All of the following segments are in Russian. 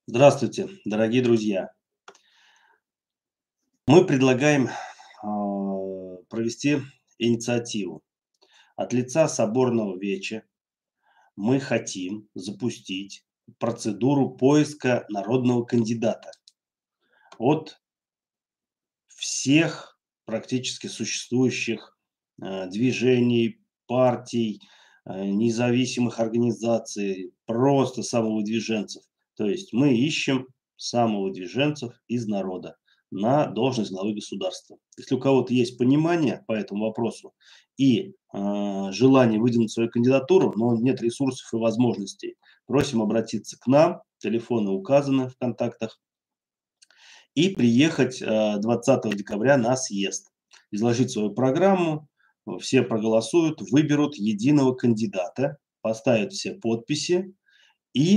Здравствуйте, дорогие друзья. Мы предлагаем провести инициативу. От лица Соборного Веча мы хотим запустить процедуру поиска народного кандидата от всех практически существующих движений, партий, независимых организаций, просто самовыдвиженцев. То есть мы ищем самовыдвиженцев из народа на должность главы государства. Если у кого-то есть понимание по этому вопросу и желание выдвинуть свою кандидатуру, но нет ресурсов и возможностей, просим обратиться к нам, телефоны указаны в контактах, и приехать 20 декабря на съезд, изложить свою программу, все проголосуют, выберут единого кандидата, поставят все подписи, и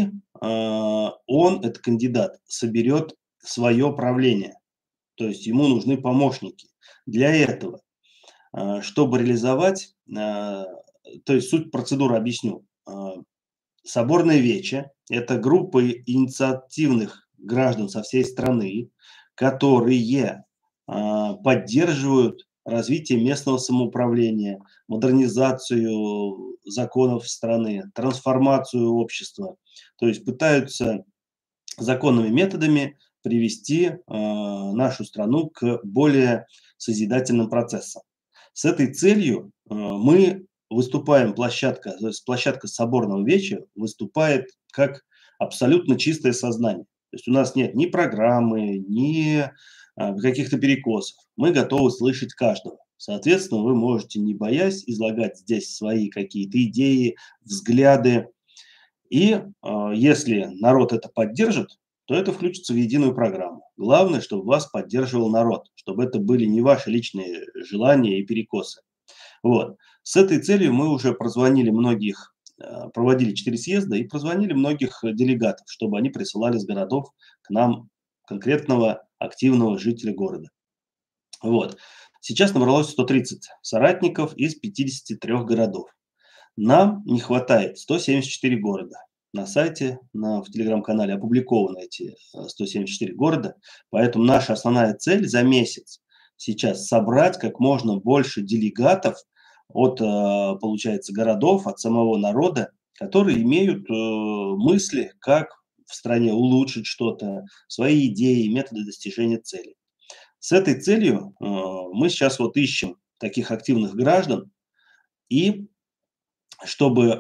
он, этот кандидат, соберет свое правление. То есть ему нужны помощники. Для этого, чтобы реализовать, то есть суть процедуры объясню. Соборное Вече– это группа инициативных граждан со всей страны, которые поддерживают развитие местного самоуправления, модернизацию законов страны, трансформацию общества. То есть пытаются законными методами привести нашу страну к более созидательным процессам. С этой целью мы выступаем, то есть площадка Соборного Веча выступает как абсолютно чистое сознание. То есть у нас нет ни программы, ни каких-то перекосов. Мы готовы слышать каждого. Соответственно, вы можете, не боясь, излагать здесь свои какие-то идеи, взгляды. И если народ это поддержит, то это включится в единую программу. Главное, чтобы вас поддерживал народ, чтобы это были не ваши личные желания и перекосы. Вот. С этой целью мы уже прозвонили многих, проводили 4 съезда и прозвонили многих делегатов, чтобы они присылали с городов к нам конкретного активного жителя города. Вот. Сейчас набралось 130 соратников из 53 городов. Нам не хватает 174 города. На сайте, в телеграм-канале опубликованы эти 174 города. Поэтому наша основная цель за месяц сейчас собрать как можно больше делегатов от, получается, городов, от самого народа, которые имеют мысли, как в стране улучшить что-то, свои идеи, методы достижения цели. С этой целью мы сейчас вот ищем таких активных граждан, и чтобы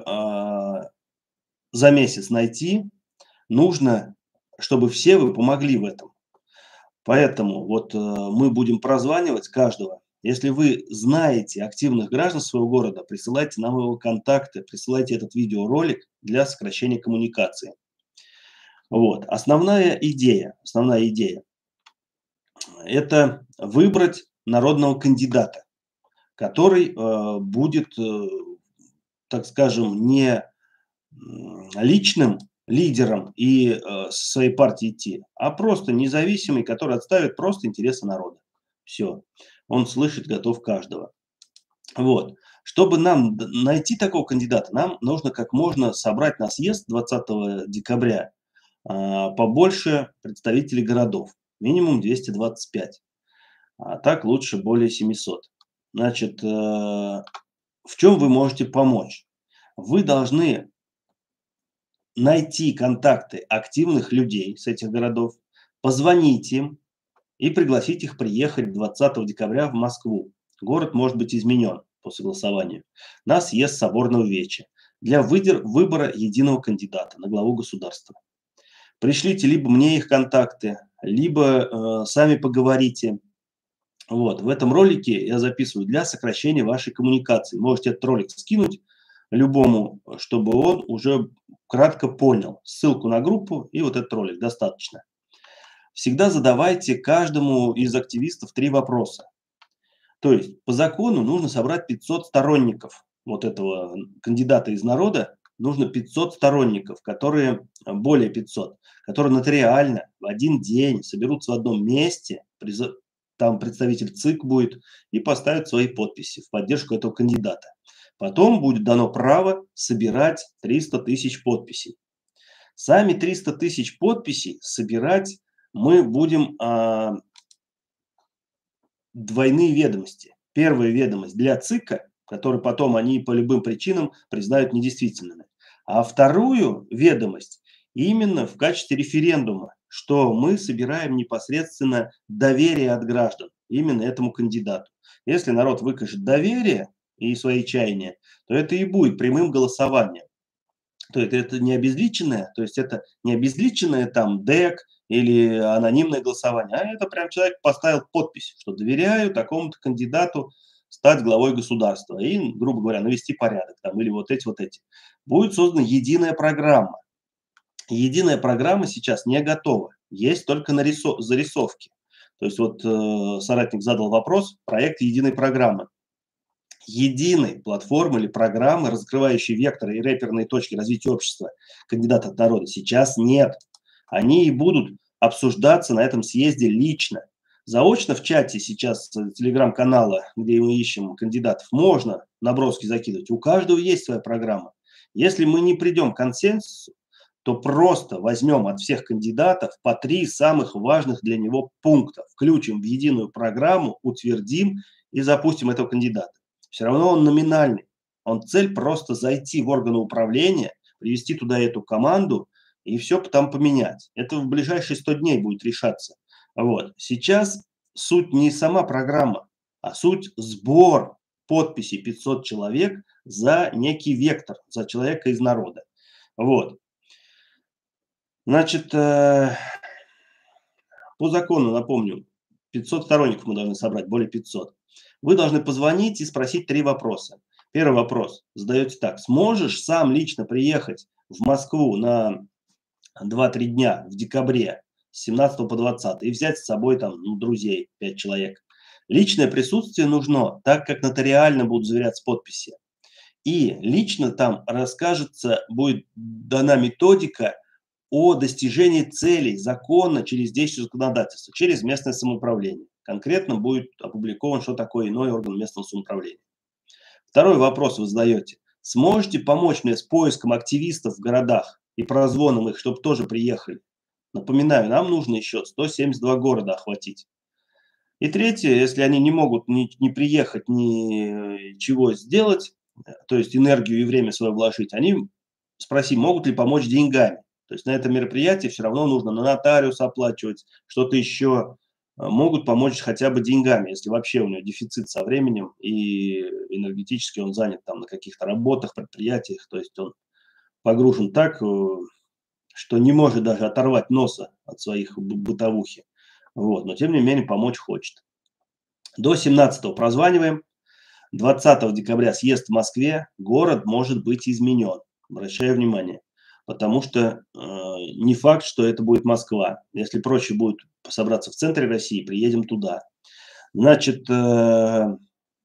за месяц найти, нужно, чтобы все вы помогли в этом. Поэтому вот мы будем прозванивать каждого. Если вы знаете активных граждан своего города, присылайте нам его контакты, присылайте этот видеоролик для сокращения коммуникации. Вот. Основная идея– это выбрать народного кандидата, который будет, так скажем, не личным лидером и своей партии идти, а просто независимый, который отставит просто интересы народа. Все. Он слышит, готов каждого. Вот. Чтобы нам найти такого кандидата, нам нужно как можно собрать на съезд 20 декабря побольше представителей городов. Минимум 225. А так лучше более 700. Значит, в чем вы можете помочь? Вы должны найти контакты активных людей с этих городов, позвонить им и пригласить их приехать 20 декабря в Москву. Город может быть изменен по согласованию на съезд Соборного Веча для выбора единого кандидата на главу государства. Пришлите либо мне их контакты, либо сами поговорите. Вот. В этом ролике я записываю для сокращения вашей коммуникации. Можете этот ролик скинуть любому, чтобы он уже кратко понял. Ссылку на группу и вот этот ролик достаточно. Всегда задавайте каждому из активистов 3 вопроса. То есть по закону нужно собрать 500 сторонников вот этого кандидата из народа. Нужно 500 сторонников, которые, более 500, которые нотариально в один день соберутся в одном месте, там представитель ЦИК будет, и поставят свои подписи в поддержку этого кандидата. Потом будет дано право собирать 300 тысяч подписей. Сами 300 тысяч подписей собирать мы будем двойные ведомости. Первая ведомость для ЦИКа, которую потом они по любым причинам признают недействительными. А вторую ведомость именно в качестве референдума, что мы собираем непосредственно доверие от граждан именно этому кандидату. Если народ выкажет доверие и свои чаяния, то это и будет прямым голосованием. То есть это не обезличенное, то есть это не обезличенное там ДЭК или анонимное голосование, а это прям человек поставил подпись, что доверяю такому-то кандидату стать главой государства и, грубо говоря, навести порядок там или вот эти. Будет создана единая программа. Единая программа сейчас не готова, есть только зарисовки. То есть вот соратник задал вопрос, проект единой программы. Единой платформы или программы, раскрывающей векторы и реперные точки развития общества кандидата от народа, сейчас нет. Они и будут обсуждаться на этом съезде лично. Заочно в чате сейчас телеграм-канала, где мы ищем кандидатов, можно наброски закидывать. У каждого есть своя программа. Если мы не придем к консенсусу, то просто возьмем от всех кандидатов по 3 самых важных для него пункта, включим в единую программу, утвердим и запустим этого кандидата. Все равно он номинальный. Он цель просто зайти в органы управления, привести туда эту команду и все там поменять. Это в ближайшие 100 дней будет решаться. Вот. Сейчас суть не сама программа, а суть сбор подписей 500 человек за некий вектор, за человека из народа. Вот. Значит, по закону, напомню, 500 сторонников мы должны собрать, более 500. Вы должны позвонить и спросить 3 вопроса. Первый вопрос задаете так. Сможешь сам лично приехать в Москву на 2-3 дня в декабре с 17 по 20 и взять с собой там друзей, 5 человек? Личное присутствие нужно, так как нотариально будут заверяться подписи. И лично там расскажется, будет дана методика о достижении целей закона через действие законодательства, через местное самоуправление. Конкретно будет опубликован, что такое иной орган местного самоуправления. Второй вопрос вы задаете. Сможете помочь мне с поиском активистов в городах и прозвоном их, чтобы тоже приехали? Напоминаю, нам нужно еще 172 города охватить. И третье, если они не могут ни приехать, ничего сделать, то есть энергию и время свое вложить, они спроси, могут ли помочь деньгами. То есть на это мероприятие все равно нужно на нотариус оплачивать, что-то еще. Могут помочь хотя бы деньгами, если вообще у него дефицит со временем и энергетически он занят там на каких-то работах, предприятиях. То есть он погружен так, что не может даже оторвать носа от своих бытовухи. Вот. Но тем не менее помочь хочет. До 17-го прозваниваем. 20 декабря съезд в Москве, город может быть изменен. Обращаю внимание. Потому что не факт, что это будет Москва. Если проще будет собраться в центре России, приедем туда. Значит, к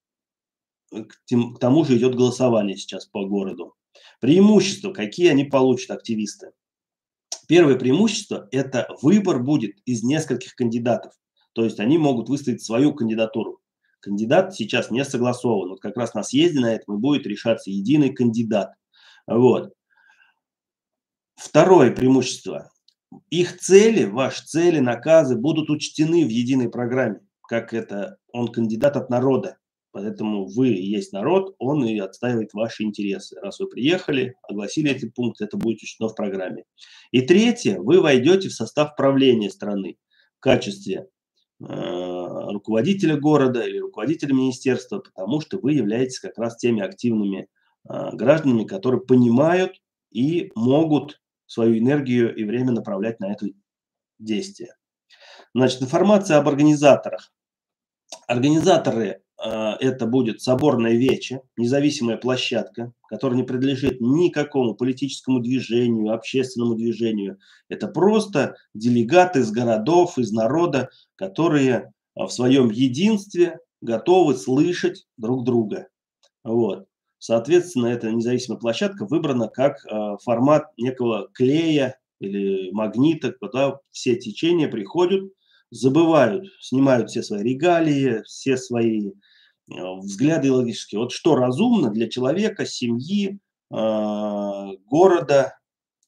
тому же идет голосование сейчас по городу. Преимущества, какие они получат, активисты? Первое преимущество – это выбор будет из нескольких кандидатов. То есть они могут выставить свою кандидатуру. Кандидат сейчас не согласован. Вот как раз на съезде на этом и будет решаться единый кандидат. Вот. Второе преимущество. Их цели, ваши цели, наказы будут учтены в единой программе. Как это он кандидат от народа. Поэтому вы есть народ, он и отстаивает ваши интересы. Раз вы приехали, огласили эти пункты, это будет учтено в программе. И третье, вы войдете в состав правления страны в качестве руководителя города или руководителя министерства, потому что вы являетесь как раз теми активными гражданами, которые понимают и могут свою энергию и время направлять на это действие. Значит, информация об организаторах. Организаторы это будет соборная вече, независимая площадка, которая не принадлежит никакому политическому движению, общественному движению. Это просто делегаты из городов, из народа, которые в своем единстве готовы слышать друг друга. Вот. Соответственно, эта независимая площадка выбрана как формат некого клея или магнита, куда все течения приходят, забывают, снимают все свои регалии, все свои взгляды логические. Вот что разумно для человека, семьи, города,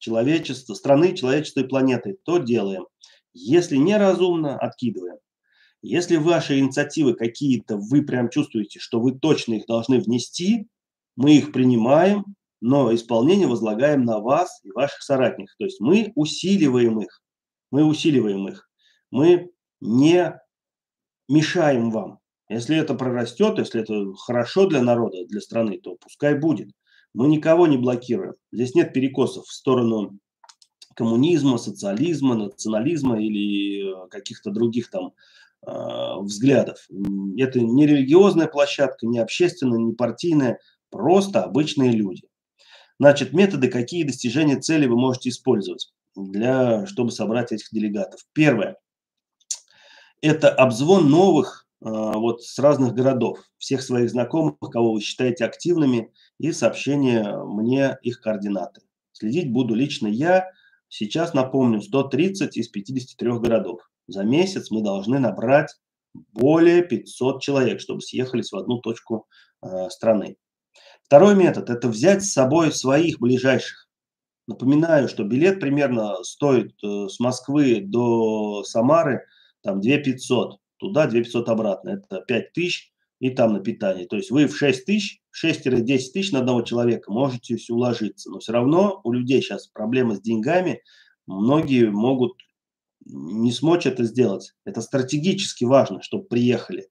человечества, страны, человечества и планеты, то делаем. Если неразумно, откидываем. Если ваши инициативы какие-то, вы прям чувствуете, что вы точно их должны внести, мы их принимаем, но исполнение возлагаем на вас и ваших соратников. То есть мы усиливаем их. Мы усиливаем их. Мы не мешаем вам. Если это прорастет, если это хорошо для народа, для страны, то пускай будет. Мы никого не блокируем. Здесь нет перекосов в сторону коммунизма, социализма, национализма или каких-то других там взглядов. Это не религиозная площадка, не общественная, не партийная, просто обычные люди. Значит, методы, какие достижения цели вы можете использовать, чтобы собрать этих делегатов. Первое. Это обзвон новых вот с разных городов, всех своих знакомых, кого вы считаете активными, и сообщение мне их координаты. Следить буду лично я. Сейчас напомню, 130 из 53 городов. За месяц мы должны набрать более 500 человек, чтобы съехались в одну точку страны. Второй метод – это взять с собой своих ближайших. Напоминаю, что билет примерно стоит с Москвы до Самары там 2500, туда 2500 обратно. Это 5000 и там на питание. То есть вы в 6000, 6-10 тысяч на одного человека можете уложиться. Но все равно у людей сейчас проблемы с деньгами. Многие могут не смочь это сделать. Это стратегически важно, чтобы приехали.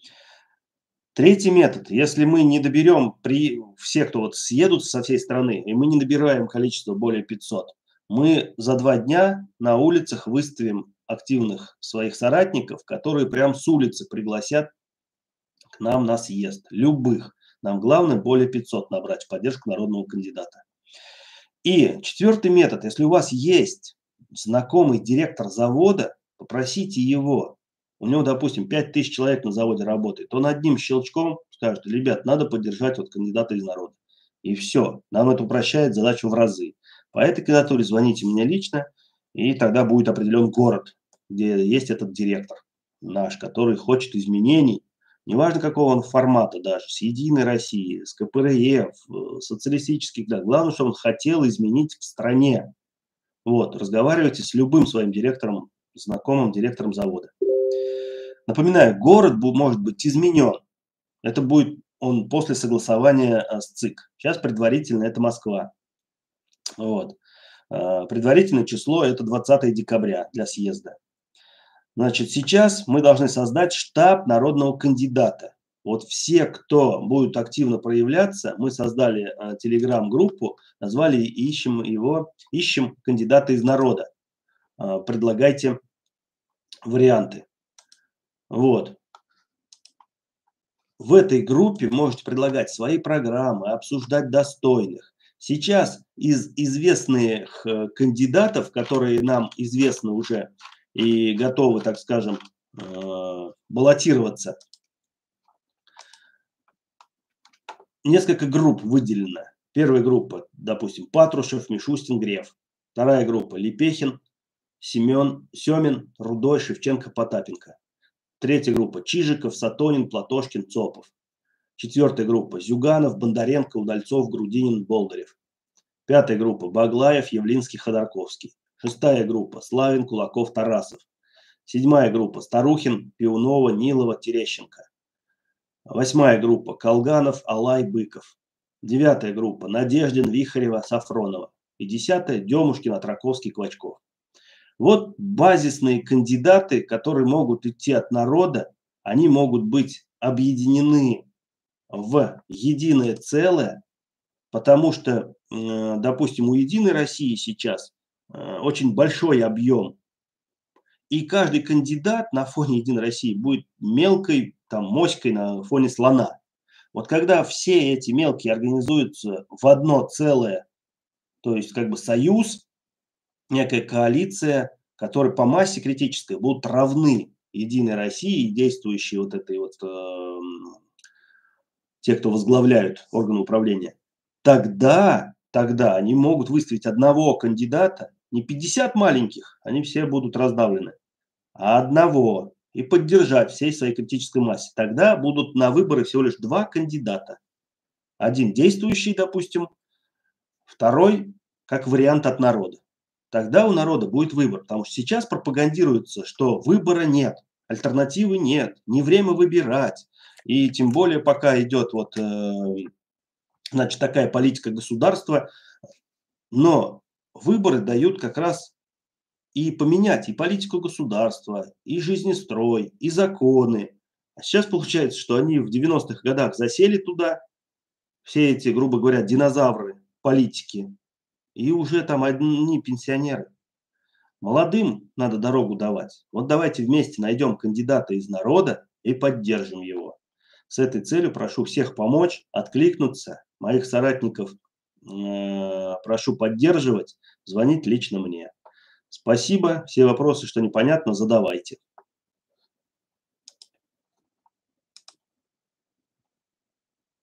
Третий метод. Если мы не доберем все, кто вот съедут со всей страны, и мы не набираем количество более 500, мы за 2 дня на улицах выставим активных своих соратников, которые прям с улицы пригласят к нам на съезд. Любых. Нам главное более 500 набрать в поддержку народного кандидата. И четвертый метод. Если у вас есть знакомый директор завода, попросите его. У него, допустим, 5000 человек на заводе работает. Он одним щелчком скажет: ребят, надо поддержать вот кандидата из народа. И все. Нам это упрощает задачу в разы. По этой кандидатуре звоните мне лично, и тогда будет определен город, где есть этот директор наш, который хочет изменений. Неважно, какого он формата даже, с Единой России, с КПРФ, социалистических, да. Главное, что он хотел изменить в стране. Вот, разговаривайте с любым своим директором, знакомым директором завода. Напоминаю, город может быть изменен. Это будет он после согласования с ЦИК. Сейчас предварительно это Москва. Вот. Предварительное число это 20 декабря для съезда. Значит, сейчас мы должны создать штаб народного кандидата. Вот все, кто будет активно проявляться, мы создали телеграм-группу, назвали «Ищем кандидата из народа». Предлагайте варианты. Вот. В этой группе можете предлагать свои программы, обсуждать достойных. Сейчас из известных кандидатов, которые нам известны уже и готовы, так скажем, баллотироваться, несколько групп выделено. Первая группа, допустим, Патрушев, Мишустин, Греф. Вторая группа Лепехин, Семин, Рудой, Шевченко, Потапенко. Третья группа Чижиков, Сатонин, Платошкин, Цопов. Четвертая группа Зюганов, Бондаренко, Удальцов, Грудинин, Болдырев. Пятая группа Баглаев, Явлинский, Ходорковский. Шестая группа Славин, Кулаков, Тарасов. Седьмая группа Старухин, Пиунова, Нилова, Терещенко. Восьмая группа Колганов, Алай, Быков. Девятая группа Надеждин, Вихарева, Сафронова. И десятая Демушкин, Отраковский, Квачков. Вот базисные кандидаты, которые могут идти от народа, они могут быть объединены в единое целое, потому что, допустим, у Единой России сейчас очень большой объем, и каждый кандидат на фоне Единой России будет мелкой там моськой на фоне слона. Вот когда все эти мелкие организуются в одно целое, то есть как бы союз, некая коалиция, которые по массе критической будут равны Единой России, действующие вот этой вот те, кто возглавляют органы управления, тогда они могут выставить одного кандидата, не 50 маленьких, они все будут раздавлены, а одного, и поддержать всей своей критической массе. Тогда будут на выборы всего лишь 2 кандидата. Один действующий, допустим, второй как вариант от народа. Тогда у народа будет выбор, потому что сейчас пропагандируется, что выбора нет, альтернативы нет, не время выбирать. И тем более пока идет вот, значит, такая политика государства, но выборы дают как раз и поменять и политику государства, и жизнестрой, и законы. А сейчас получается, что они в 90-х годах засели туда, все эти, грубо говоря, динозавры политики, и уже там одни пенсионеры. Молодым надо дорогу давать. Вот давайте вместе найдем кандидата из народа и поддержим его. С этой целью прошу всех помочь, откликнуться. Моих соратников прошу поддерживать, звонить лично мне. Спасибо. Все вопросы, что непонятно, задавайте.